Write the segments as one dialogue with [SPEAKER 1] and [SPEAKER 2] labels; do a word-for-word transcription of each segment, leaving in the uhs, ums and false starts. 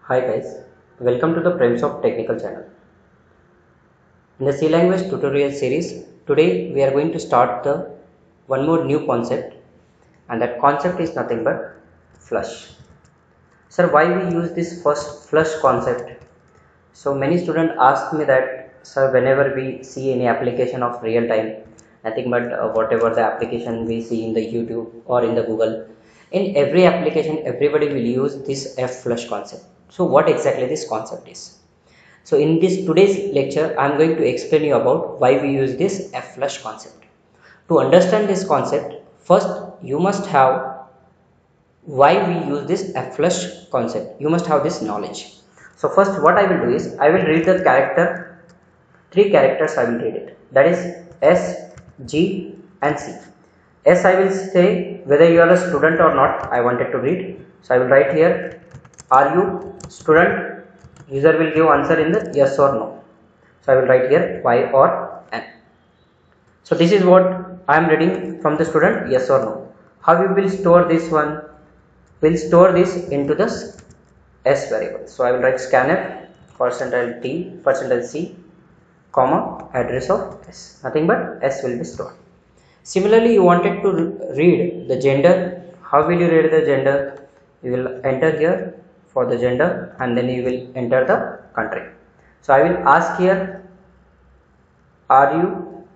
[SPEAKER 1] Hi guys, welcome to the Primes of Technical channel. In the C language tutorial series, today we are going to start the one more new concept, and that concept is nothing but flush. Sir, why we use this first flush concept? So many students ask me that, sir, whenever we see any application of real time, nothing but uh, whatever the application we see in the YouTube or in the Google, in every application everybody will use this F flush concept. So what exactly this concept is? So in this today's lecture I am going to explain you about why we use this F flush concept. To understand this concept, first you must have why we use this F flush concept. You must have this knowledge. So first what I will do is I will read the character, three characters I will read it, that is S, G and C. S I will say whether you are a student or not, I wanted to read. So I will write here, are you student? User will give answer in the yes or no. So I will write here Y or N. So this is what I am reading from the student, yes or no. How we will store this one? We will store this into the S variable. So I will write scanf percentile T percentile C comma address of S. Nothing but S will be stored. Similarly, you wanted to read the gender. How will you read the gender? You will enter here for the gender and then you will enter the country. So I will ask here, are you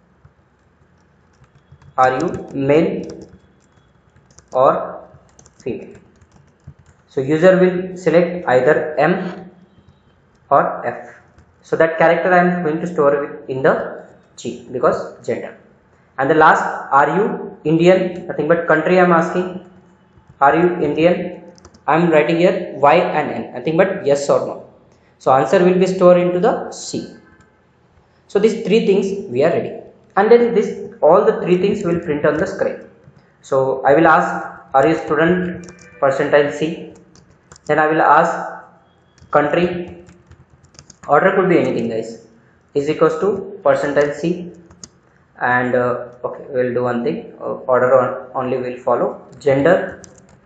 [SPEAKER 1] are you male or female? So user will select either M or F. So that character I am going to store in the G because gender. And the last, are you Indian? Nothing but country I am asking. Are you Indian? I am writing here Y and N. Nothing but yes or no. So answer will be stored into the C. So these three things we are ready. And then this all the three things will print on the screen. So I will ask, are you student? Percentile C. Then I will ask country. Order could be anything, guys. Is equals to percentile C. And uh, okay, we will do one thing. Uh, order on, only will follow. Gender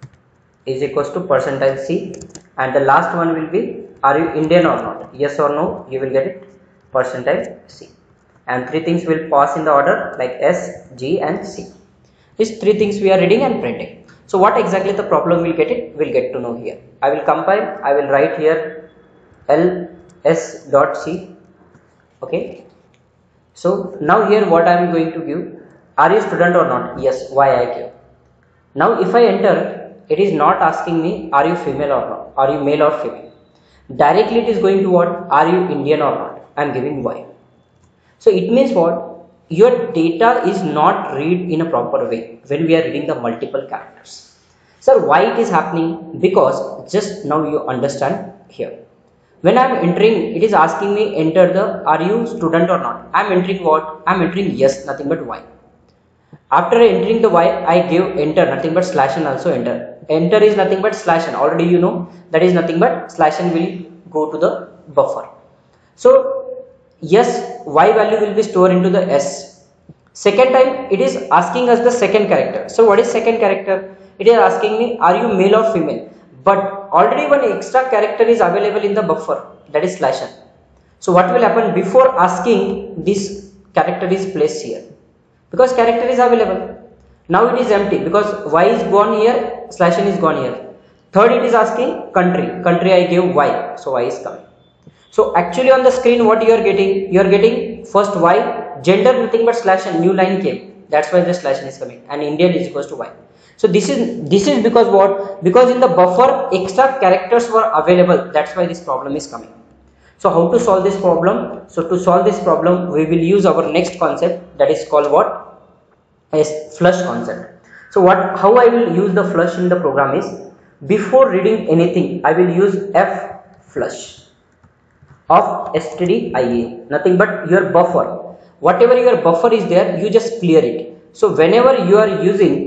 [SPEAKER 1] is equals to percentile C. And the last one will be, are you Indian or not? Yes or no, you will get it percentile C. And three things will pass in the order like S, G and C. These three things we are reading and printing. So what exactly the problem will get it? We'll get to know here. I will compile. I will write here L S dot C. Okay. So now here what I am going to give, are you student or not? Yes, Y I give. Now if I enter, it is not asking me, are you female or not? Are you male or female? Directly it is going to what? Are you Indian or not? I am giving Y. So it means what? Your data is not read in a proper way when we are reading the multiple characters. Sir, why it is happening? Because just now you understand here. When I am entering, it is asking me enter the, are you student or not? I am entering what? I am entering yes, nothing but Y. After entering the Y, I give enter, nothing but slash and also enter. Enter is nothing but slash and already you know that is nothing but slash and will go to the buffer. So yes, Y value will be stored into the S. Second time it is asking us the second character. So what is second character? It is asking me, are you male or female? But already one extra character is available in the buffer, that is slash n. So what will happen before asking, this character is placed here because character is available. Now it is empty because Y is gone here, slash n is gone here. Third it is asking country, country I gave Y, so Y is coming. So actually on the screen what you are getting, you are getting first Y, gender nothing but slash n, new line came, that's why the slash n is coming, and Indian is equals to Y. So this is this is because what? Because in the buffer extra characters were available. That's why this problem is coming. So how to solve this problem? So to solve this problem, we will use our next concept, that is called what? As flush concept. So what? How I will use the flush in the program is, before reading anything, I will use F flush of stdia, nothing but your buffer. Whatever your buffer is there, you just clear it. So whenever you are using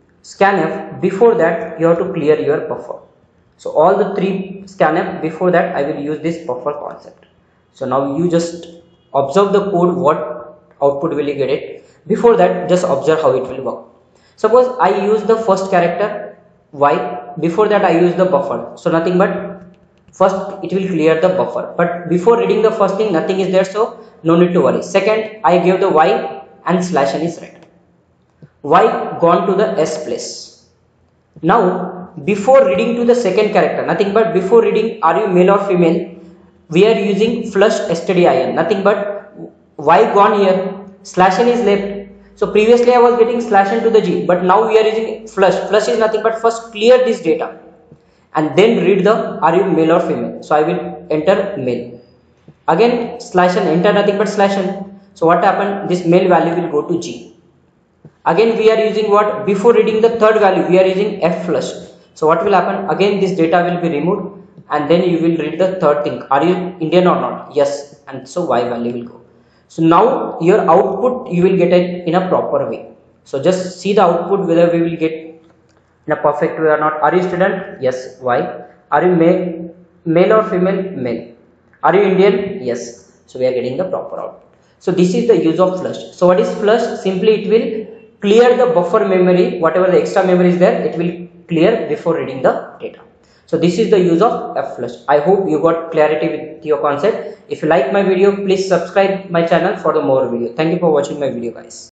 [SPEAKER 1] scanf, before that you have to clear your buffer. So all the three scanf, before that I will use this buffer concept. So now you just observe the code, what output will you get it. Before that just observe how it will work. Suppose I use the first character Y, before that I use the buffer, so nothing but first it will clear the buffer, but before reading the first thing nothing is there, so no need to worry. Second, I gave the y and slash n is right. Y gone to the S place. Now before reading to the second character, nothing but before reading are you male or female, we are using flush stdin, nothing but y gone here, slash n is left. So previously I was getting slash n to the G, but now we are using flush. Flush is nothing but first clear this data and then read the are you male or female. So I will enter male. Again slash n, enter nothing but slash n. So what happened? This male value will go to G. Again we are using what? Before reading the third value we are using F flush. So what will happen? Again this data will be removed and then you will read the third thing. Are you Indian or not? Yes. And so Y value will go. So now your output you will get it in a proper way. So just see the output whether we will get in a perfect way or not. Are you student? Yes. Why? Are you male, male or female? Male. Are you Indian? Yes. So we are getting the proper output. So this is the use of flush. So what is flush? Simply it will clear the buffer memory, whatever the extra memory is there, it will clear before reading the data. So this is the use of F flush. I hope you got clarity with your concept. If you like my video, please subscribe my channel for the more video. Thank you for watching my video, guys.